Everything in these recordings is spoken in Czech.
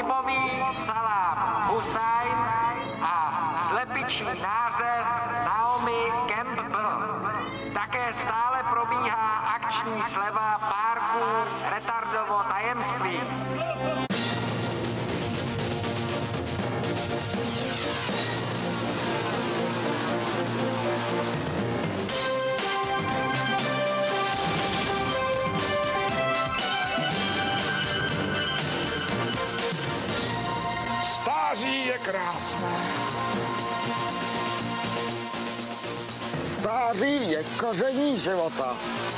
libový salám Husajn a slepičí nářez Naomi Campbell. Také stále probíhá akční sleva párku Retardovo tajemství. Stáří je krásné. Stáří je koření života.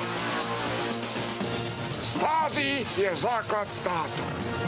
Stáří je základ státu.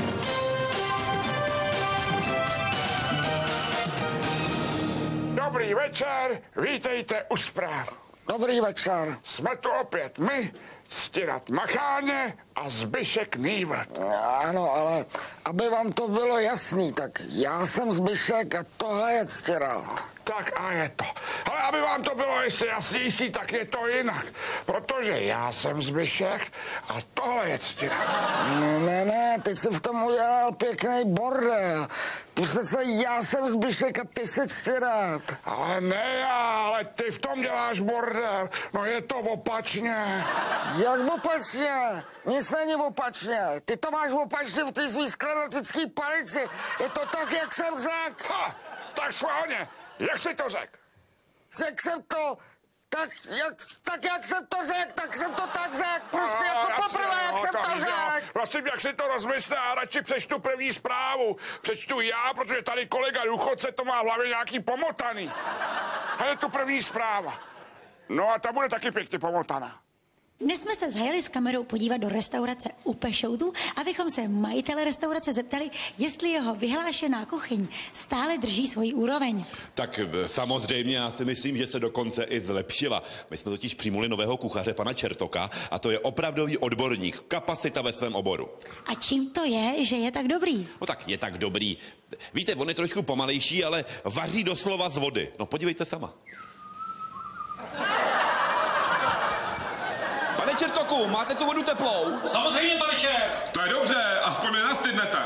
Dobrý večer, vítejte u zpráv. Dobrý večer. Jsme tu opět my, Ctirad Macháně a Zbyšek Nývrt. Ano, ale aby vám to bylo jasný, tak já jsem Zbyšek a tohle je Ctirad. Tak a je to. Ale aby vám to bylo ještě jasnější, tak je to jinak. Protože já jsem Zbyšek a tohle je Ctirad. Ne, teď jsem v tom udělal pěkný bordel. Přece já jsem Zbyšek a ty jsi Ctirad. Ale ne já, ale ty v tom děláš bordel. No je to opačně. Jak opačně? Nic není opačně. Ty to máš opačně v té svý sklerotický palici. Je to tak, jak jsem řekl. Ha, tak schválně. Jak jsi to řekl? Řekl jsem to tak, jak jsem to řekl, tak jsem to tak řekl. Prostě jako poprvé, jak jsem to řekl. Prosím, jak si to rozmysle a radši přečtu první zprávu. Přečtu já, protože tady kolega důchodce to má v hlavě nějaký pomotaný. A je tu první zpráva. No a ta bude taky pěkně pomotaná. Dnes jsme se zajeli s kamerou podívat do restaurace u Pešoutu, abychom se majitele restaurace zeptali, jestli jeho vyhlášená kuchyň stále drží svoji úroveň. Tak samozřejmě, já si myslím, že se dokonce i zlepšila. My jsme totiž přijmuli nového kuchaře, pana Čertoka, a to je opravdový odborník, kapacita ve svém oboru. A čím to je, že je tak dobrý? No tak je tak dobrý. Víte, on je trošku pomalejší, ale vaří doslova z vody. No podívejte sama. Pane Čertoku, máte tu vodu teplou? Samozřejmě, pane šéf. To je dobře, aspoň nenastydnete.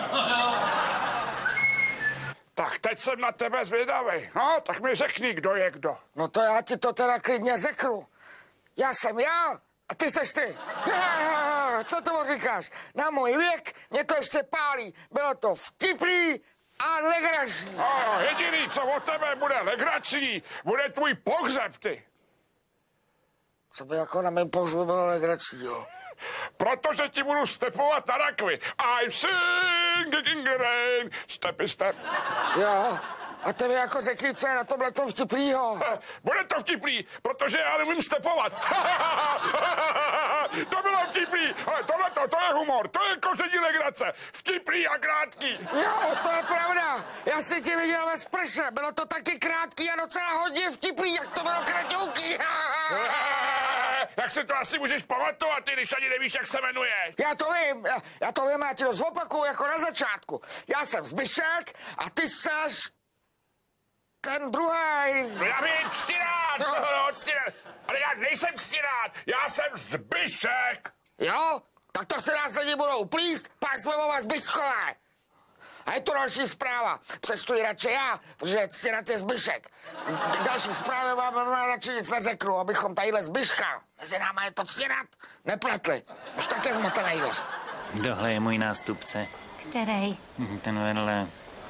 Tak teď jsem na tebe zvědavej. No, tak mi řekni, kdo je kdo. No to já ti to teda klidně řeknu. Já jsem já a ty seš ty. Co tomu říkáš? Na můj věk mě to ještě pálí. Bylo to vtipný a legrační. No, jediný, co od tebe bude legrační, bude tvůj pohřeb, ty. Co by jako na mém pohřbu bylo legrační, jo? Protože ti budu stepovat na rakvi. I'm singing rain. Stepy step. Jo. A ty mi jako řekni, co je na tomhle tom vtipnýho. Bude to vtipný, protože já nemůžu stepovat. To bylo vtipný, ale tohleto, to je humor, to je koření legrace. Vtipný a krátký. Jo, to je pravda. Já si tě viděl ve sprše. Bylo to taky krátký a docela hodně vtipný, jak to bylo kratouký. Jak si to asi můžeš pamatovat, ty, když ani nevíš, jak se jmenuješ. Já to vím, já ti to zopakuju jako na začátku. Já jsem Zbyšek a ty seš ten druhej. Já vím, Ctirad, Ctirad. Ale já nejsem Ctirad, já jsem Zbyšek. Jo? Tak to se nás lidi budou plíst, pak jsme oba Zbyškové. A je to další zpráva. Přečtu ji radši já, protože Ctirad je Zbyšek. Další zprávy vám radši nic neřeknu, abychom tadyhle Zbyška, mezi náma je to Ctirad, nepletli. Už tak je zmatenej dost. Tohle je můj nástupce. Který? Ten vedle.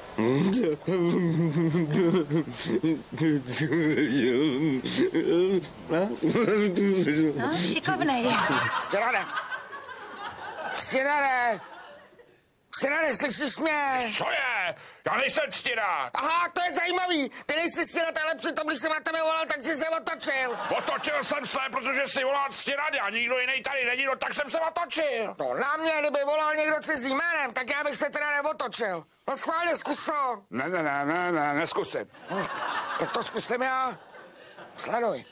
No, šikovnej. Ctirade! Ctirade! Ctirade, slyšíš mě? Co je? Já nejsem Ctirad. Aha, to je zajímavý. Ty nejsi Ctirad, ale přitom, když jsem na tebe volal, tak jsi se otočil. Otočil jsem se, protože si volal Ctirad a nikdo jiný tady není, no tak jsem se otočil. No na mě, kdyby volal někdo cizím jménem, tak já bych se teda neotočil. No schválně, zkus to. Ne, neskusím. Tak to zkusím já. Sleduj.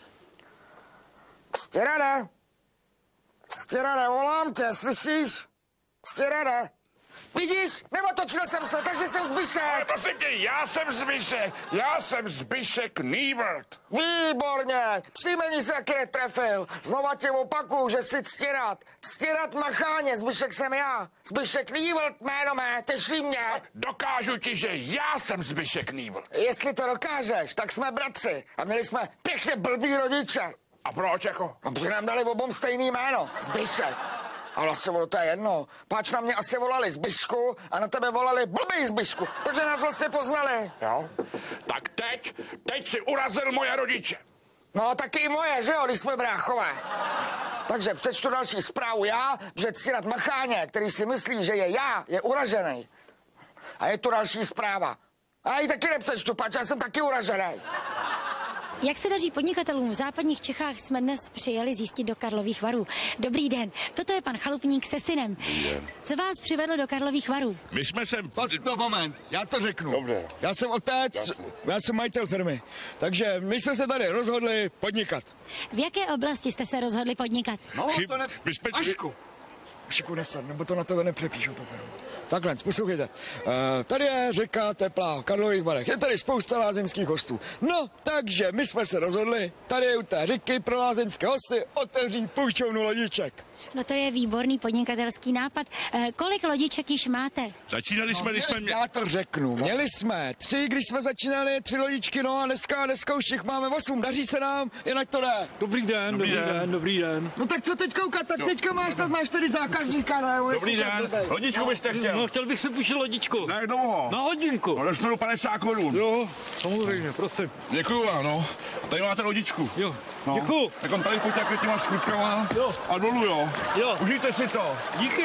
Ctirade, volám tě, slyšíš? Ctirade. Vidíš? Neotočil jsem se, takže jsem Ale Zbyšek. prosím tě, já jsem Zbyšek Nývrt. Výborně, příjmení se taky netrefil. Znova tě opakuju, že jsi Ctirat Macháně, Zbyšek jsem já. Zbyšek Nývrt, jméno mé, těší mě. Dokážu ti, že já jsem Zbyšek Nývrt. Jestli to dokážeš, tak jsme bratři a měli jsme pěkně blbý rodiče. A proč jako? No, protože nám dali obom stejný jméno, Zbyšek. A vlastně to je jedno. Páč na mě asi volali Zbyšku a na tebe volali blbý Zbyšku. Takže nás vlastně poznali. Jo? Tak teď si urazil moje rodiče. No taky i moje, že jo, když jsme bráchové. Takže přečtu další zprávu já, že Ctirat Macháně, který si myslí, že je já, je uražený. A je tu další zpráva. A já ji taky nepřečtu, páč, já jsem taky uražený. Jak se daří podnikatelům v západních Čechách, jsme dnes přijeli zjistit do Karlových Varů. Dobrý den, toto je pan Chalupník se synem. Co vás přivedlo do Karlových Varů? My jsme sem... No moment, já to řeknu. Dobře. Já jsem otec, já jsem majitel firmy, takže my jsme se tady rozhodli podnikat. V jaké oblasti jste se rozhodli podnikat? No, to ne... My jsme... Ašku nesad, nebo to na tebe nepřepíšu to firmu. Takhle, poslouchejte. Tady je řeka Teplá v Karlových Varech. Je tady spousta lázeňských hostů. No, takže my jsme se rozhodli tady u té řeky pro lázeňské hosty otevřít půjčovnu lodiček. No to je výborný podnikatelský nápad. Kolik lodiček již máte? Začínali jsme, když jsme... Já to řeknu. Měli jsme 3, když jsme začínali, 3 lodičky, no a dneska už jich máme 8. Daří se nám, jinak to jde. Dobrý den. No tak co teď koukat, tak teďka máš tady zákazníka, ne? Dobrý den, lodičku byste chtěl. No, chtěl bych si půjčit lodičku. Na jak dlouho? Na hodinku. No, dostanu 50 korun. Jo, samozřejmě, prosím. Děkuju vám, no. Tady máte lodičku. Jo, No. děkuju. Tak on tady pojďte těma skutkama. Jo. A dolů, jo. Jo. Užijte si to. Díky.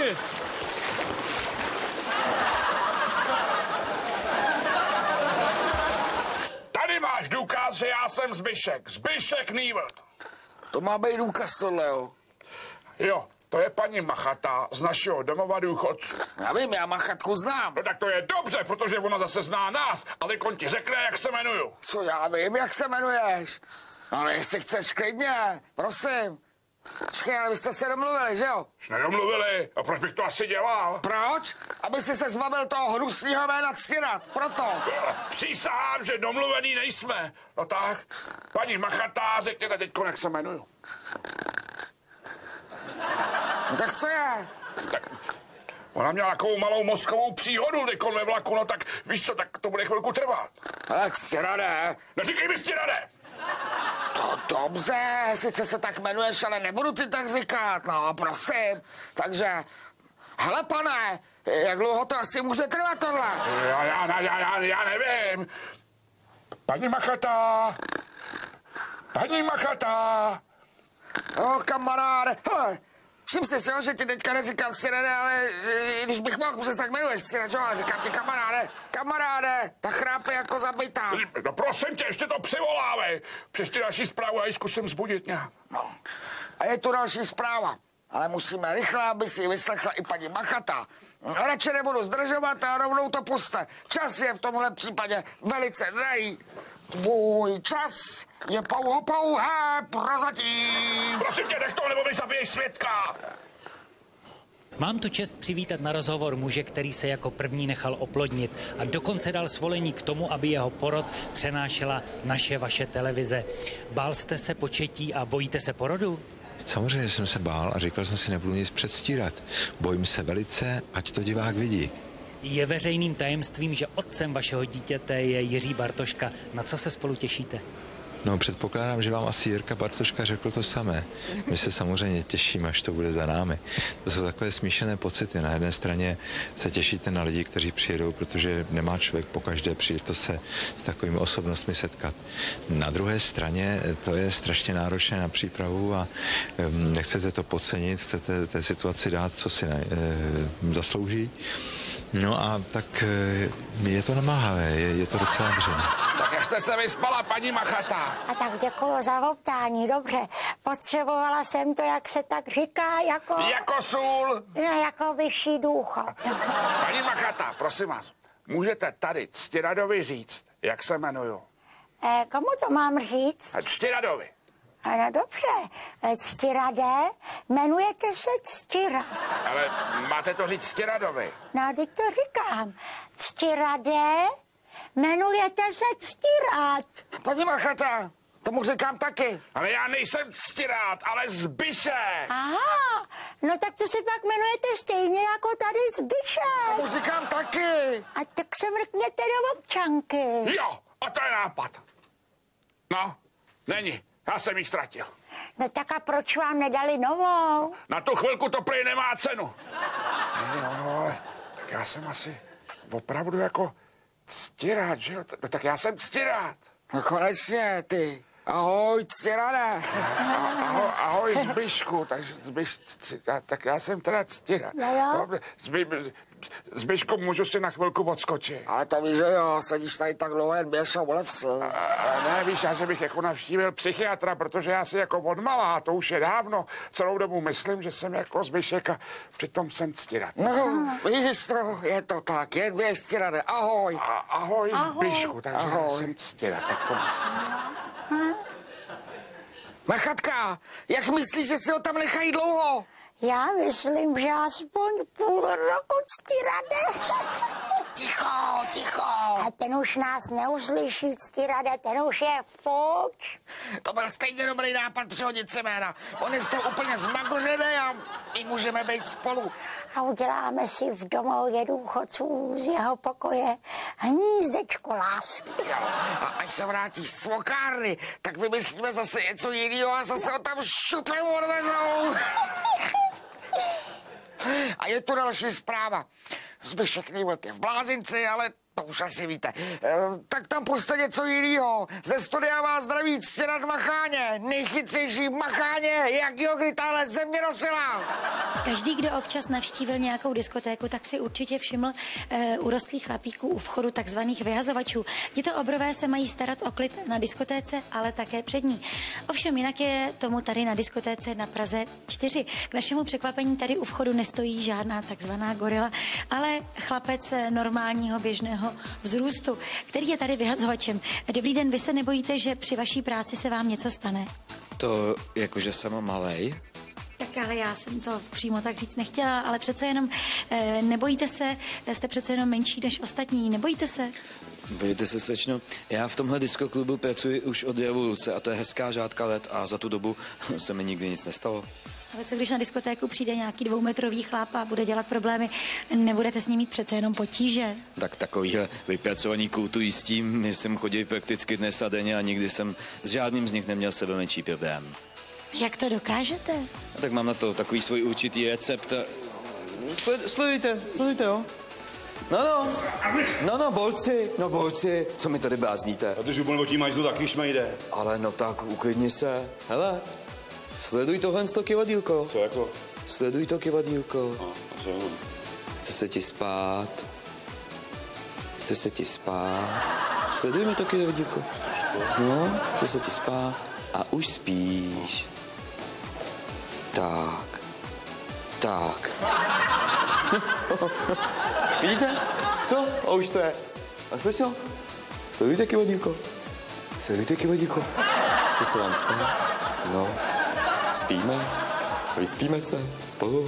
Tady máš důkaz, že já jsem Zbyšek Nývrt. To má být důkaz tohle, jo. Jo, to je paní Machata z našeho domova důchodců. Já vím, já Machatku znám. No tak to je dobře, protože ona zase zná nás, ale on ti řekne, jak se jmenuju. Co já vím, jak se jmenuješ. Ale jestli chceš klidně, prosím. Počkej, ale vy jste se domluvili, že jo? Už nedomluvili, a proč bych to asi dělal? Proč? Aby si se zbavil toho hnusného jména Ctirat, proto. Přísahám, že domluvený nejsme. No tak, paní Machata, řekněte teď, jak se jmenuju. No tak co je? Tak, ona měla takovou malou mozkovou příhodu teď ve vlaku, no tak víš co, tak to bude chvilku trvat. Ale Ctirade. Neříkej mi Ctirade! To dobře, sice se tak jmenuješ, ale nebudu ti tak říkat, no prosím. Takže, hele pane, jak dlouho to asi může trvat tohle? Já nevím. Paní Machata. O, kamaráde, hele, všim si, že ti teďka neříkám Ctirade, ale když bych mohl, protože se tak jmenuješ Ctirade, ale říkám ti kamaráde, ta chrápe jako zabitá. No prosím tě, ještě to přivolávej. Přečti další zprávu a ji zkusím zbudit nějak. No, a je tu další zpráva, ale musíme rychle, aby si ji vyslechla i paní Machata. Radši nebudu zdržovat a rovnou to puste. Čas je v tomhle případě velice drahý. Tvůj čas je pouhé prozatím. Prosím tě, nech to, nebo mi zabiješ svědka. Mám tu čest přivítat na rozhovor muže, který se jako první nechal oplodnit a dokonce dal svolení k tomu, aby jeho porod přenášela vaše televize. Bál jste se početí a bojíte se porodu? Samozřejmě jsem se bál a říkal jsem si, nebudu nic předstírat. Bojím se velice, ať to divák vidí. Je veřejným tajemstvím, že otcem vašeho dítěte je Jiří Bartoška. Na co se spolu těšíte? No, předpokládám, že vám asi Jirka Bartoška řekl to samé. My se samozřejmě těšíme, až to bude za námi. To jsou takové smíšené pocity. Na jedné straně se těšíte na lidi, kteří přijedou, protože nemá člověk pokaždé příležitost se s takovými osobnostmi setkat. Na druhé straně to je strašně náročné na přípravu a nechcete to podcenit, chcete té situaci dát, co si zaslouží. No a tak je to namáhavé, je to docela dřeň. Tak jak jste se vyspala, paní Machata? A tak děkuju za optání, dobře. Potřebovala jsem to, jak se tak říká, jako... Jako sůl? Ne, jako vyšší důchod. Paní Machata, prosím vás, můžete tady Ctiradovi říct, jak se jmenuju? Komu to mám říct? Ctiradovi. Ano, dobře. Ctirade, jmenujete se Ctirad. Ale máte to říct Ctiradovi. No, teď to říkám. Ctirade, jmenujete se Ctirad. Paní Machata, tomu říkám taky. Ale já nejsem Ctirad, ale Zbyšek. Aha, no tak to se pak jmenujete stejně jako tady Zbyšek. Tomu říkám taky. A tak se mrkněte do občanky. Jo, a to je nápad. No, není. Já jsem ji ztratil. No tak a proč vám nedali novou? Na tu chvilku to prý nemá cenu. Jo, tak já jsem asi opravdu jako Ctirad, že jo? No tak já jsem Ctirad. No konečně, ty. Ahoj, Ctirade. Ahoj Zbyšku, tak já jsem teda Ctirad. Zbyšku, můžu si na chvilku odskočit. Ale to víš, že jo, sedíš tady tak dlouho, jen běž a volev se. Ne, víš, já že bych jako navštívil psychiatra, protože já si jako odmala, to už je dávno, celou dobu myslím, že jsem jako Zbyšek a přitom jsem Ctirad. No, vidíš to, je to tak, jen běž, Ctirade, ahoj. Ahoj Zbyšku, takže já jsem Ctirad, tak Machatka, jak myslíš, že si ho tam nechají dlouho? Já myslím, že aspoň půl roku, Ctirade. Ticho. A ten už nás neuslyší, Ctirade, ten už je fuč. To byl stejně dobrý nápad přehodit se jména. On je z toho úplně zmagořený a my můžeme být spolu. A uděláme si v domově důchodců z jeho pokoje hnízdečko lásky. Jo. A až se vrátíš z svokárny, tak vymyslíme zase něco jiného a zase ho tam šupem odvezou. A je tu další zpráva. Zbyšek Nývlt je v blázinci, ale to už asi víte. Tak tam puste něco jiného. Ze studia vás zdraví Ctirad Macháně. Nejchytřejší Macháně, jak jo, kdy tahle země nosila. Každý, kdo občas navštívil nějakou diskotéku, tak si určitě všiml urostlých chlapíků u vchodu takzvaných vyhazovačů. Tito obrové se mají starat o klid na diskotéce, ale také před ní. Ovšem jinak je tomu tady na diskotéce na Praze 4. K našemu překvapení tady u vchodu nestojí žádná takzvaná gorila, ale chlapec normálního běžného vzrůstu, který je tady vyhazovačem. Dobrý den, vy se nebojíte, že při vaší práci se vám něco stane? To jakože jsem malej? Tak ale já jsem to přímo tak říct nechtěla, ale přece jenom nebojíte se, jste přece jenom menší než ostatní, nebojíte se? Bojíte se, slečno? Já v tomhle diskoklubu pracuji už od revoluce a to je hezká řádka let a za tu dobu se mi nikdy nic nestalo. Ale co když na diskotéku přijde nějaký 2metrový chlap a bude dělat problémy, nebudete s ním mít přece jenom potíže? Tak takovýhle vypracovaný kultují s tím, jsem chodil prakticky dnes a denně a nikdy jsem s žádným z nich neměl sebemenší problém. Jak to dokážete? A tak mám na to takový svůj určitý recept. Sledujte, jo? No, borci, co mi tady blázníte? A ty žubolno tím máš taky šmejde. Ale no tak, uklidni se. Hele, sleduj tohle kivadýlko. Co jako? Sleduj to kivadýlko. No, co je? Chce se ti spát. Sleduj mi to kivadýlko. No, chce se ti spát. A už spíš. Tak. Vidíte? To? A už to je. A slečno? Sledujte kivadýlko. Chce se vám spát? No. Spíme. Vyspíme se spolu.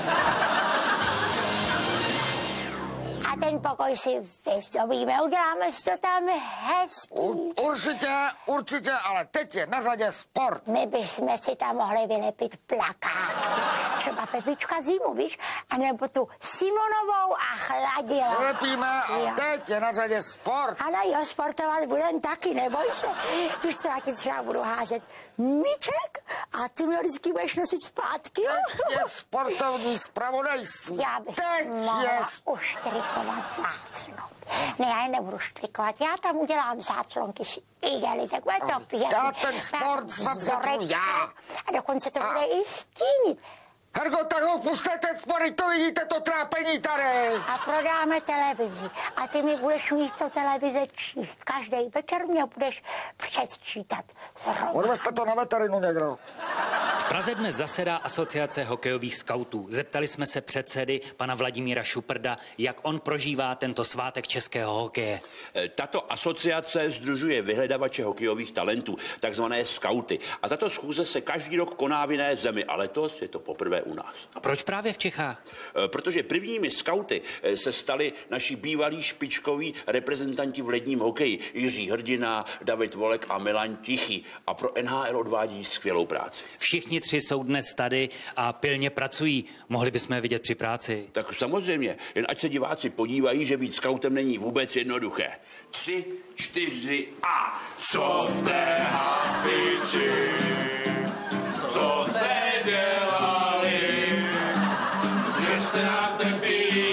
A ten pokoj si vyzdobíme, uděláme si to tam hezký. Určitě, ale teď je na řadě sport. My bychom si tam mohli vylepit plakát. Třeba Pepička Zimu, víš? A nebo tu Simonovou a Chladila. Vylepíme a teď je na řadě sport. Ano jo, sportovat budem taky, neboj se. Víš co, já ti třeba budu házet míček a ty mě vždycky budeš nosit zpátky. Teď je sportovní zpravodajství. Já bych mohla uštrikovat záclonky. Ne, já je nebudu štrikovat, já tam udělám záclonky z igely, tak bude to pěkný. Já ten sport snad zapnu já. A dokonce to bude i stínit. Hergo, tak ho puste ten sport, to vidíte, to trápení tady. A prodáme televizi. A ty mi budeš místo televize číst. Každý večer mě budeš předčítat. Odvezte to na veterinu někdo. Praze dnes zasedá Asociace hokejových skautů. Zeptali jsme se předsedy pana Vladimíra Šuprda, jak on prožívá tento svátek českého hokeje. Tato asociace sdružuje vyhledavače hokejových talentů, takzvané skauty. A tato schůze se každý rok koná v jiné zemi, a letos je to poprvé u nás. A proč právě v Čechách? Protože prvními skauty se stali naši bývalí špičkoví reprezentanti v ledním hokeji. Jiří Hrdina, David Volek a Milan Tichý. A pro NHL odvádí skvělou práci. Všichni tři jsou dnes tady a pilně pracují. Mohli bychom je vidět při práci. Tak samozřejmě, jen ať se diváci podívají, že být skautem není vůbec jednoduché. 3, 4 a... Co jste hasiči? Co jste dělali? Že jste nám ten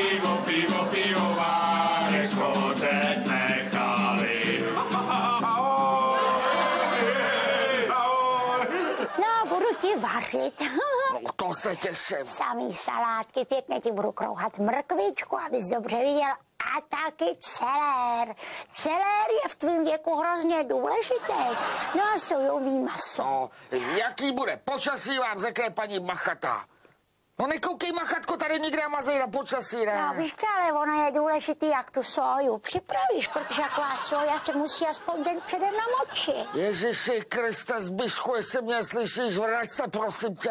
pivováry schořet nechali. No, budu ti vařit. No, to se těším. Samý salátky, pěkně ti budu krouhat mrkvičku, abys dobře viděl. A taky celér. Celér je v tvým věku hrozně důležitý. No a sojový maso. No, jaký bude počasí, vám řekne paní Machata. No nekoukej, Machatko, tady nikde mazej na počasí, ne? No víš co, ale ono je důležitý, jak tu soju připravíš, protože taková soja se musí aspoň den předem namočit. Ježiši Kriste, Zbyšku, jestli mě slyšíš, vrať se, prosím tě.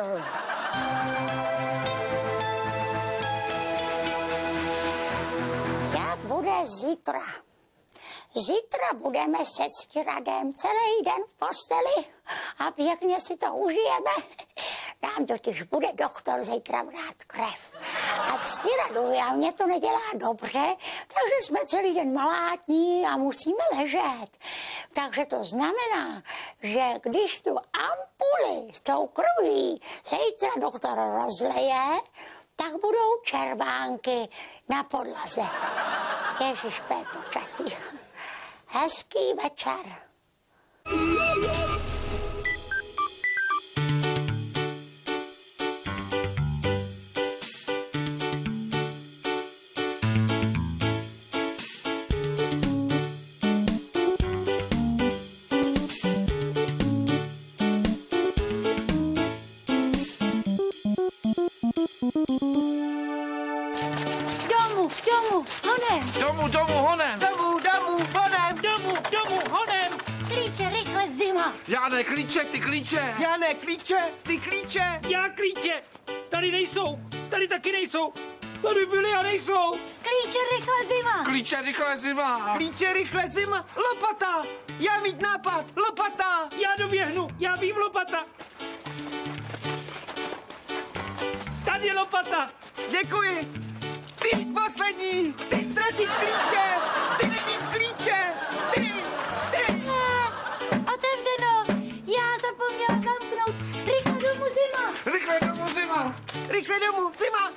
Jak bude zítra? Zítra budeme se Ctiradem celý den v posteli a pěkně si to užijeme. Nám totiž bude doktor zítra brát krev. A Ctiradovi a mě to nedělá dobře, takže jsme celý den malátní a musíme ležet. Takže to znamená, že když tu ampuli s tou krví zítra doktor rozleje, tak budou červánky na podlaze. Ježiš, to je počasí. Hezký večer. Klíče, rychle, zima. Já ne, klíče, ty klíče. Já ne, klíče, ty klíče. Já klíče. Tady nejsou. Tady taky nejsou. Tady byly a nejsou. Klíče, rychle, zima. Klíče, rychle, zima. Klíče, rychle, zima. Lopata. Já mít nápad. Lopata. Já doběhnu. Já vím, lopata. Tady je lopata. Děkuji. Ty poslední. Ty ztratit klíče. Ty nemít klíče. Ty. Otevřeno. Já zapomněla zamknout. Rychle domů, zima. Rychle domů, zima. Rychle domů, zima.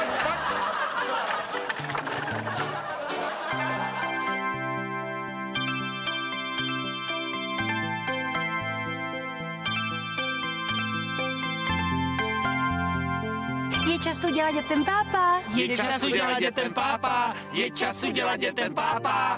Je čas udělat dětem pápa. Je čas udělat dětem pápa. Je čas udělat dětem pápa.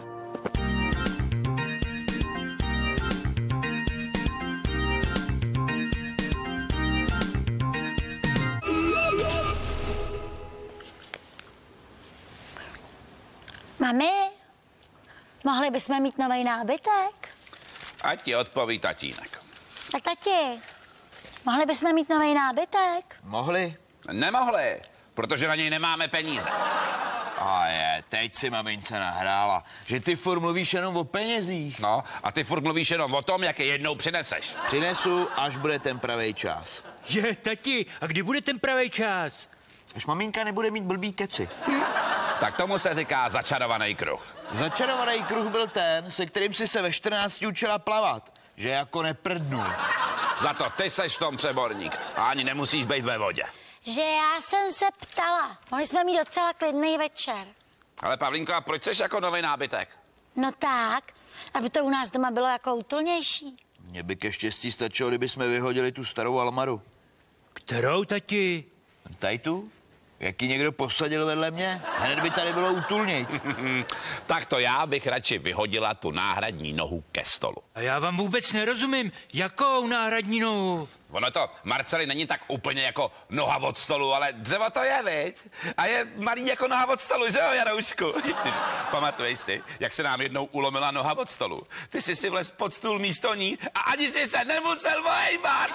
Mami, mohli bychom mít nový nábytek? Ať ti odpoví tatínek. Tak tati, mohli bychom mít nový nábytek? Mohli? Nemohli, protože na něj nemáme peníze. A teď si mamince nahrála, že ty furt mluvíš jenom o penězích. No, a ty furt mluvíš jenom o tom, jak je jednou přineseš. Přinesu, až bude ten pravej čas. Je, tati, a kdy bude ten pravý čas? Až maminka nebude mít blbý keci. Tak tomu se říká začarovaný kruh. Začarovaný kruh byl ten, se kterým si se ve 14 učila plavat. Že jako neprdnul. Za to ty seš v tom přeborník a ani nemusíš být ve vodě. Že já jsem se ptala. Mohli jsme mít docela klidný večer. Ale Pavlínko, a proč seš jako nový nábytek? No tak, aby to u nás doma bylo jako útulnější. Mně by ke štěstí stačilo, kdyby jsme vyhodili tu starou Almaru. Kterou, tati? Tady tu? Jak ji někdo posadil vedle mě, hned by tady bylo útulnějc. Tak to já bych radši vyhodila tu náhradní nohu ke stolu. A já vám vůbec nerozumím, jakou náhradní nohu? Ono to, Marceli, není tak úplně jako noha od stolu, ale dřevo to je, viď? A je malý jako noha od stolu, že jo, Jaroušku? Pamatuješ si, jak se nám jednou ulomila noha od stolu? Ty jsi si vlez pod stůl místo ní a ani si se nemusel ohejbat.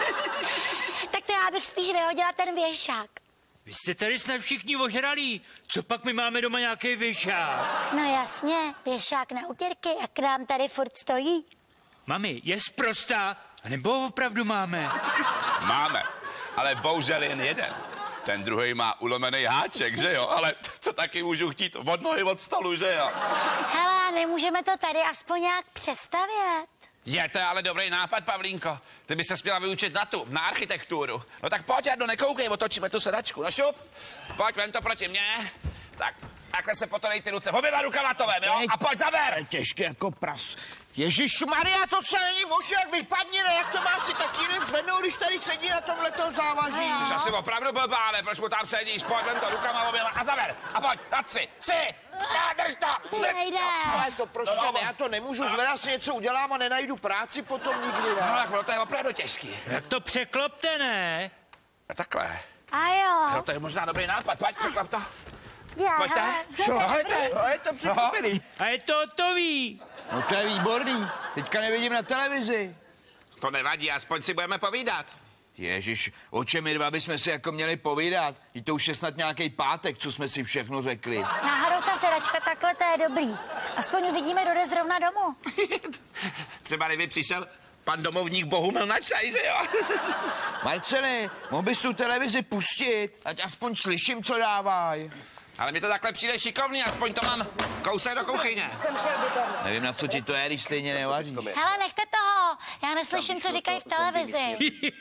Tak to já bych spíš vyhodila ten věšák. Vy jste tady snad všichni ožralí. Co pak my máme doma nějaký věšák? No jasně, věšák na utěrky a k nám tady furt stojí. Mami, je sprostá, anebo opravdu máme? Máme, ale bohužel jen jeden. Ten druhý má ulomený háček, že jo? Ale co taky můžu chtít od nohy od stolu, že jo? Hele, nemůžeme to tady aspoň nějak přestavět. Je, to je ale dobrý nápad, Pavlínko. Ty bys se měla vyučit na architekturu. No tak pojď, Jardo, nekoukej, otočíme tu sedačku. No šup, pojď, vem to proti mně. Tak, takhle se potodej ty ruce. Oběma rukama to vem, jo? A pojď, zaber! Těžké jako pras. Ježišmarja, to se není možné, jak vypadni, ne? Jak to má si tak jiný zvednout, když tady sedí na tomhletom závaží? Jsi asi opravdu blbá, ale proč mu tam sedíš? Pojď, vem to rukama oběma a zaber. A pojď, na tři. Drž to! Nejde. Ale to prostě ne, já to nemůžu zvedat, si něco udělám a nenajdu práci potom nikdy, ne? No tak ono to je opravdu těžký. Jak to překlopte, ne? A takhle. A jo. No to je možná dobrý nápad, pojď, překlop to. Já. Pojďte. Je to překvapený. A je to hotový. No to je výborný. Teďka nevidím na televizi. To nevadí, aspoň si budeme povídat. Ježiš, o čem my dva bychom si jako měli povídat? I to už je snad nějaký pátek, co jsme si všechno řekli. Náhodou ta sedačka takhle, to je dobrý. Aspoň uvidíme, kdo jde zrovna domů. Třeba kdyby přišel pan domovník Bohumil na čaj, že jo? Marceli, mohl bys tu televizi pustit, ať aspoň slyším, co dávají. Ale mi to takhle přijde šikovný, aspoň to mám kousek do kuchyně. Nevím, na co ti to je, když stejně nevaříš. Hele, nechte toho. Já neslyším, co říkají v televizi.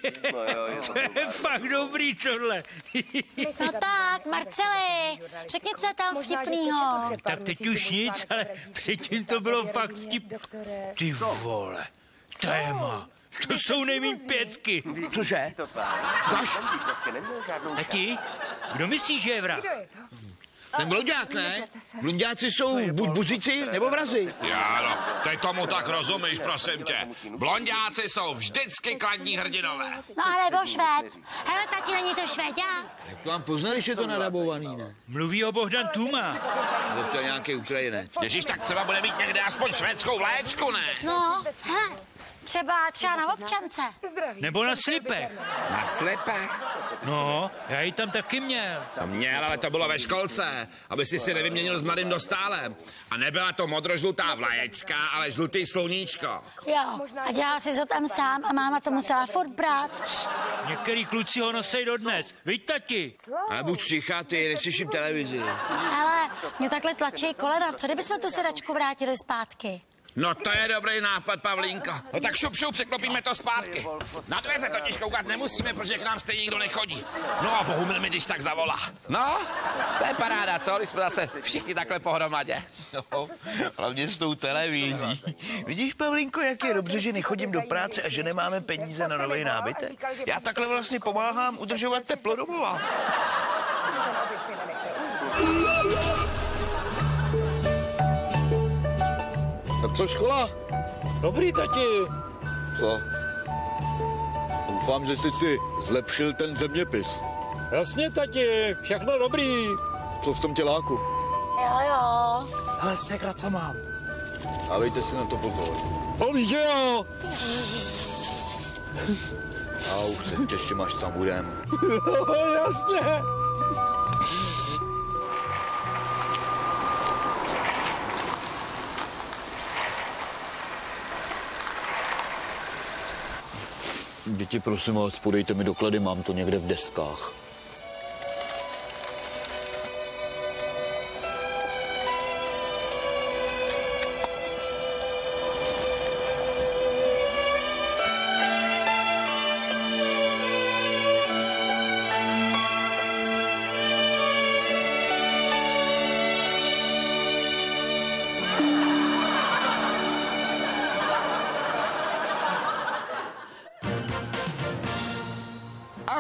To je fakt dobrý, tohle. No tak, Marceli, řekni, co je tam vtipnýho. Tak teď už nic, ale předtím to bylo fakt vtip. Ty vole, téma. To jsou nejmíň 5. Cože? Daš? Tati, kdo myslí, že je vrah? Ten blonďák, ne? Blonďáci jsou buď buzici, nebo vrazi. Jáno, ty tomu tak rozumíš, prosím tě. Blonďáci jsou vždycky kladní hrdinové. No a nebo Švéd. Hele, tati, není to Švéďák? Jak to vám poznali, že je to nadabovaný, ne? Mluví o Bohdan Tuma. Nebo to je nějaký Ukrajinec. Ježíš, tak třeba bude mít někde aspoň švédskou vléčku, ne? No, hele, třeba na občance. Nebo na slipech. Na slipech? No, já ji tam taky měl. To měl, ale to bylo ve školce, aby si nevyměnil s mladým Dostálem. A nebyla to modrožlutá vlaječka, ale žlutý sluníčko. Jo, a dělal si to tam sám a máma to musela furt brát. Některý kluci ho nosej dodnes. Víš, tati? Ale buď tichá, ty, neslyším televizi. Hele, mě takhle tlačí kolena. Co kdybychom tu sedačku vrátili zpátky? No to je dobrý nápad, Pavlínko. No tak šup, překlopíme to zpátky. Na dveře totiž koukat nemusíme, protože k nám stejně nikdo nechodí. No a Bohumil mi když tak zavolá. No, to je paráda, co? Když jsme zase všichni takhle pohromadě. No, hlavně s tou televizí. Vidíš, Pavlínko, jak je dobře, že nechodím do práce a že nemáme peníze na nový nábytek? Já takhle vlastně pomáhám udržovat teplo domova. Tak co škola? Dobrý, tati. Co? Doufám, že jsi si zlepšil ten zeměpis. Jasně, tati, všechno dobrý. Co v tom těláku? Jo. Hele, sekra, co mám? Dávejte si na to pozor. Víš, že jo? A už se těším, až tam budem. Jasně. Děti, prosím vás, podejte mi doklady, mám to někde v deskách.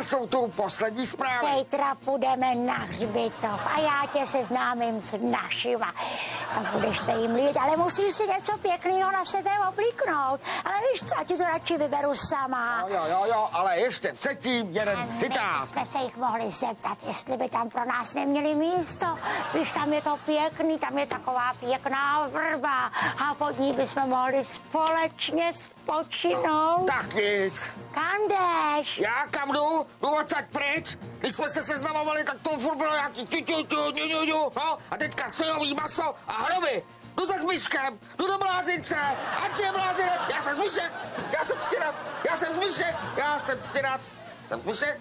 jsou tu poslední zprávy. Zítra půjdeme na hřbitov a já tě seznámím s našima. A budeš se jim líbit, ale musíš si něco pěkného na sebe oblíknout. Ale víš co, ti to radši vyberu sama. Jo, ale ještě předtím jeden citát. Jsme se jich mohli zeptat, jestli by tam pro nás neměli místo. Víš, tam je to pěkný, tam je taková pěkná vrba a pod ní bychom mohli společně spočinout. Tak nic. Kam jdeš? Já kam jdu? Jdu odsaď pryč. Když jsme se seznamovali, tak to furt bylo nějaký no a teďka sojový maso a hroby. Jdu za Zmiškem, jdu do Blázince. Ať je Blázinec, já jsem Zmišek, já jsem Ctirat, já jsem Zmišek, já jsem Ctirat, jsem Zmišek.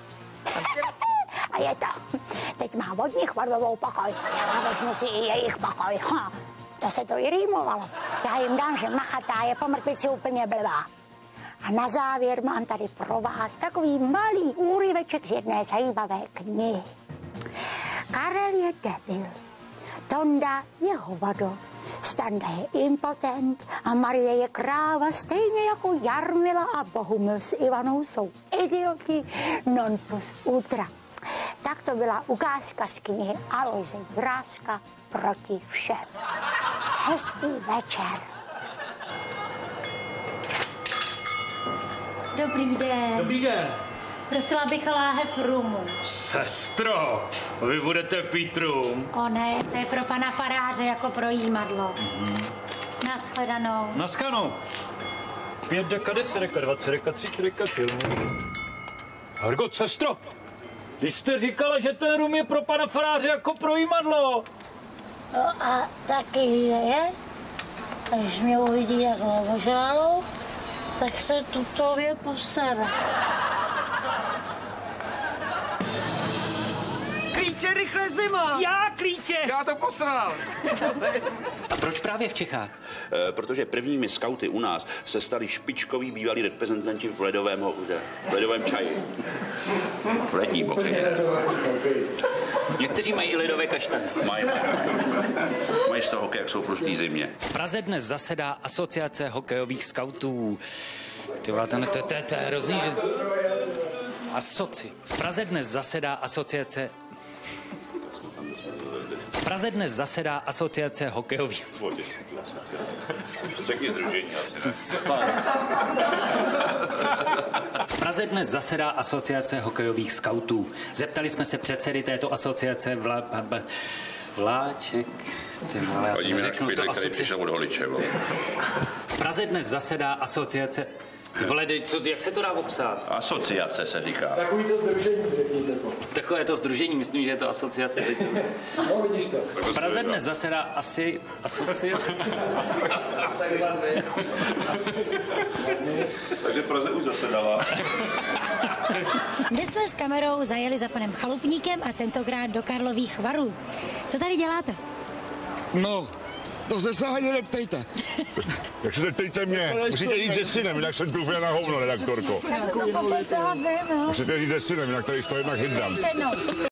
A je to. Teď má od nich Varlovou pokoj a vezmu si i jejich pokoj. To se to i rýmovalo. Já jim dám, že machatá je po mrtvici úplně blbá. A na závěr mám tady pro vás takový malý úryveček z jedné zajímavé knihy. Karel je debil, Tonda je hovado, Standa je impotent a Marie je kráva, stejně jako Jarmila a Bohumil s Ivanou jsou idioti non plus ultra. Tak to byla ukázka z knihy Alojze Juráska Proti všem. Hezký večer. Dobrý den. Dobrý den. Prosila bych láhev rumu. Sestro, vy budete pít rum? O ne, to je pro pana faráře jako pro jímadlo. Nashledanou. Naschledanou. 5 deka, 10 deka, 20 deka, 30 deka, Hargot, sestro, když jste říkala, že ten rum je pro pana faráře jako pro jímadlo. No a taky je, až mě uvidí jak ožralou, tak se tutově posere. Klíče, rychle zima! Já klíče! Já to posral! A proč právě v Čechách? Protože prvními skauty u nás se stali špičkoví bývalí reprezentanti v ledovém čaji. V ledním hokeji. Někteří mají i ledové kaštany. Mají z toho hokej, jak jsou v rustý zimě. V Praze dnes zasedá Asociace hokejových skautů. To je hrozný, že... V Praze dnes zasedá Asociace... V Praze dnes zasedá Asociace hokejových... Řekni sdružení asi, V Praze dnes zasedá Asociace hokejových skautů. Zeptali jsme se předsedy této asociace Vláček... Ty vole, já to neřeknu, to asociace... V Praze dnes zasedá Asociace... Ty vole, jak se to dá popsat? Asociace se říká. Takový to sdružení, řekněte to. Takové to sdružení, myslím, že je to asociace. No, vidíš to. V Praze dnes zasedá asi asociace. Takže v Praze už zasedala. Dnes jsme s kamerou zajeli za panem Chalupníkem a tentokrát do Karlových Varů. Co tady děláte? No, to se se ani neptejte. Jak se neptejte mě, musíte jít se synem, jinak jsem tu na hovno, redaktorko. Já to popotávím, no. Musíte jít se synem, jinak tady stojím na chytrám.